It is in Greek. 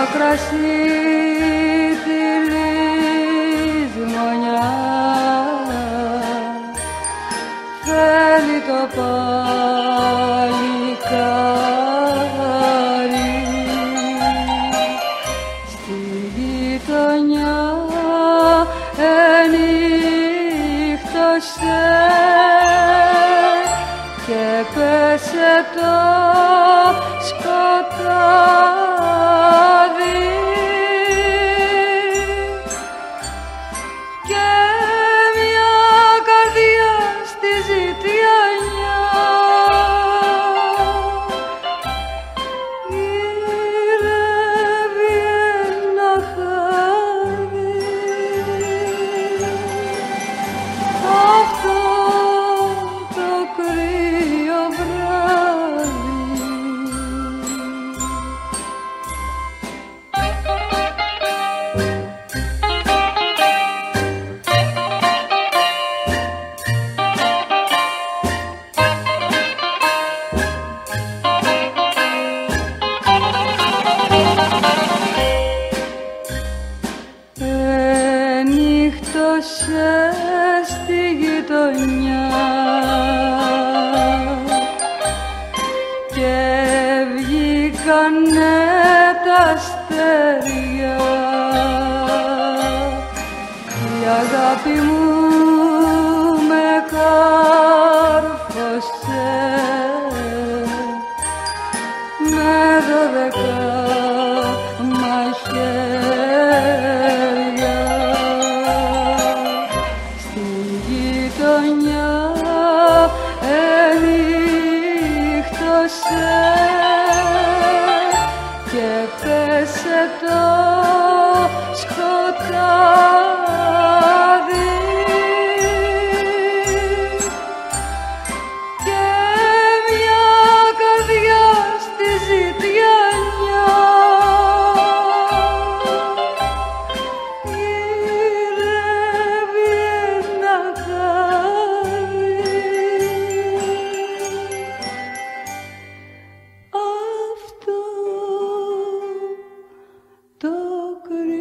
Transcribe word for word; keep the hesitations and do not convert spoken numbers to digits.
κρασί τη λησμονιά θέλει το παλικάρι στη γειτονιά ενύχτωσε και πέσε το σκοτάδι και μια καρδιά στη ζητιανιά γυρεύει ένα χάδι. Αυτό το κρύο βράδυ ενύχτωσε στη γειτονιά και βγήκανε τα αστέρια. Η αγάπη μου με κάρφωσε με δώδεκα μαχαίρια στη γειτονιά ενύχτωσε και πέσε το σκοτάδι και μια καρδιά στη ζητιανιά γυρεύει ένα χάδι. Αυτό το κρύο